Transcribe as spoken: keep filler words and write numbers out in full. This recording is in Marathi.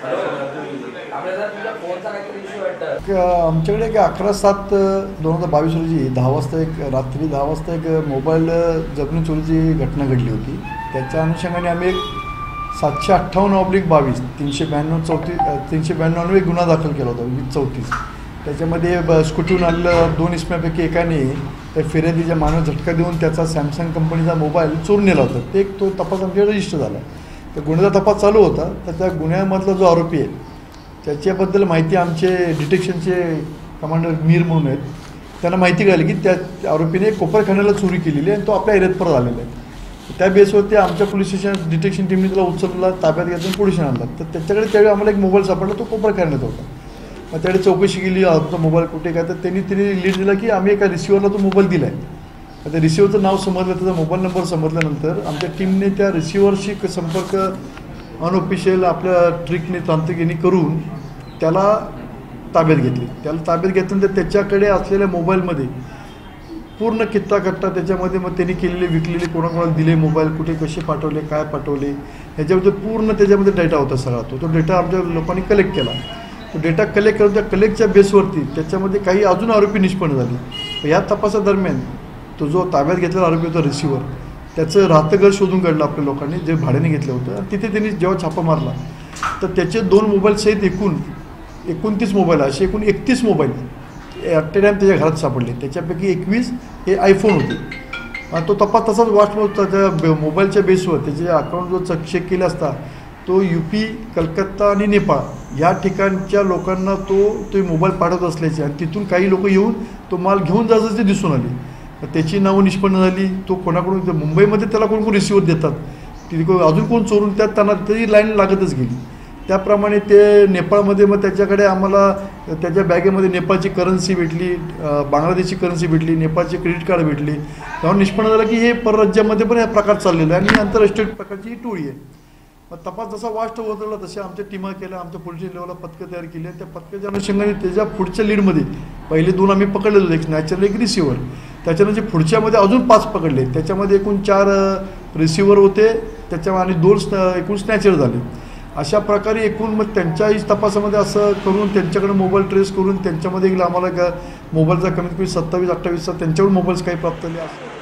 आमच्याकडे एक अकरा सात दोन हजार बावीस रोजी दहा वाजता एक रात्री दहा वाजता एक मोबाईल जपणूक चोरीची घटना घडली होती। त्याच्या अनुषंगाने आम्ही एक सातशे अठ्ठावन्न ऑब्लिक बावीस तीनशे ब्याण्णव चौतीस तीनशे ब्याण्णव एक गुन्हा दाखल केला होता वीस चौतीस। त्याच्यामध्ये ब स्कूटीहून आलेलं दोन इसम्यापैकी एकाने त्या फिर्यादीच्या मानव झटका देऊन त्याचा सॅमसंग कंपनीचा मोबाईल चोरून नेला होता। ते एक तो तपास आमच्याकडे रजिस्टर झाला। तर गुन्ह्याचा तपास चालू होता। तर त्या गुन्ह्यामधला जो आरोपी आहे त्याच्याबद्दल माहिती आमचे डिटेक्शनचे कमांडर मीर म्हणून आहेत, त्यांना माहिती कळली की त्या आरोपीने कोपरखान्याला चोरी केलेली आहे आणि तो आपल्या एरियात परत आलेला आहे। त्या बेसवरती आमच्या पोलीस स्टेशन डिटेक्शन टीमने त्याला उचलला, ताब्यात घेतला, पोलिसांना आणला। तर त्याच्याकडे त्यावेळी आम्हाला एक मोबाईल सापडला, तो कोपरखान्यात होता। मग त्याकडे चौकशी केली, तो मोबाईल कुठे काय, तर त्यांनी त्यांनी लीड दिला की आम्ही एका रिसिव्हरला तो मोबाईल दिला आहे। त्या रिसिव्हरचं नाव समजलं, त्याचा मोबाईल नंबर समजल्यानंतर आमच्या टीमने त्या रिसिव्हरशी संपर्क अनऑफिशियल आपल्या ट्रिकने तांत्रिकीने करून त्याला ताब्यात घेतली। त्याला ताब्यात घेतल्यानंतर त्याच्याकडे असलेल्या मोबाईलमध्ये पूर्ण कित्ता कट्टा त्याच्यामध्ये मग त्यांनी केलेले विकलेले कोणाकोणाला दिले मोबाईल, कुठे कसे पाठवले, काय पाठवले, ह्याच्यामध्ये पूर्ण त्याच्यामध्ये डेटा होता सगळा। तो तो डेटा आमच्या लोकांनी कलेक्ट केला। तो डेटा कलेक्ट करून त्या कलेक्टच्या बेसवरती त्याच्यामध्ये काही अजून आरोपी निष्पन्न झाले। या तपासादरम्यान तो जो ताब्यात घेतलेला आरोपी होता रिसिव्हर, त्याचं राहतं घर शोधून काढलं आपल्या लोकांनी, जे भाड्याने घेतलं होतं। तिथे त्यांनी जेव्हा छापा मारला तर त्याचे दोन मोबाईल सहित एकूण एकोणतीस मोबाईल असे एकूण एकतीस मोबाईल ॲट ए टाईम त्याच्या घरात सापडले। त्याच्यापैकी एकवीस हे आयफोन होते। तो तपास तसाच वास्ट होता। त्या मोबाईलच्या बेसवर त्याचे अकाउंट जो चेक केला असता तो यू पी, कलकत्ता आणि नेपाळ या ठिकाणच्या लोकांना तो तो मोबाईल पाठवत असल्याचे आणि तिथून काही लोक येऊन तो माल घेऊन जायचं ते दिसून आले। त्याची नावं निष्पन्न झाली। तो कोणाकडून मुंबईमध्ये त्याला कोण कोण रिसिव्हर देतात, तिथे अजून कोण चोरून त्यात त्यांना तरी लाईन लागतच गेली। त्याप्रमाणे ते नेपाळमध्ये मग त्याच्याकडे आम्हाला त्याच्या बॅगेमध्ये नेपाळची करन्सी भेटली, बांगलादेशची करन्सी भेटली, नेपाळची क्रेडिट कार्ड भेटली। तेव्हा निष्पन्न झालं की हे परराज्यामध्ये पण हा प्रकार चाललेला आहे आणि आंतरराष्ट्रीय प्रकारची ही टोळी आहे। मग तपास जसा वास्ट होत राहिला तसे आमच्या टीमा केल्या, आमच्या पोलीस लेवलला पथकं तयार केली आणि त्या पथकाच्या अनुषंगाने त्याच्या पुढच्या लीडमध्ये पहिले दोन आम्ही पकडलेले होते, एक नॅचरल एक रिसिव्हर। त्याच्यानंतर पुढच्यामध्ये अजून पाच पकडले, त्याच्यामध्ये एकूण चार रिसिव्हर होते त्याच्या आणि दोन एकूण स्नॅचर झाले। अशा प्रकारे एकूण मग त्यांच्याही तपासामध्ये असं करून त्यांच्याकडे मोबाईल ट्रेस करून त्यांच्यामध्ये आम्हाला मोबाईलचा कमीत कमी सत्तावीस अठ्ठावीसचा त्यांच्याकडून मोबाईल्स काही प्राप्त झाले असं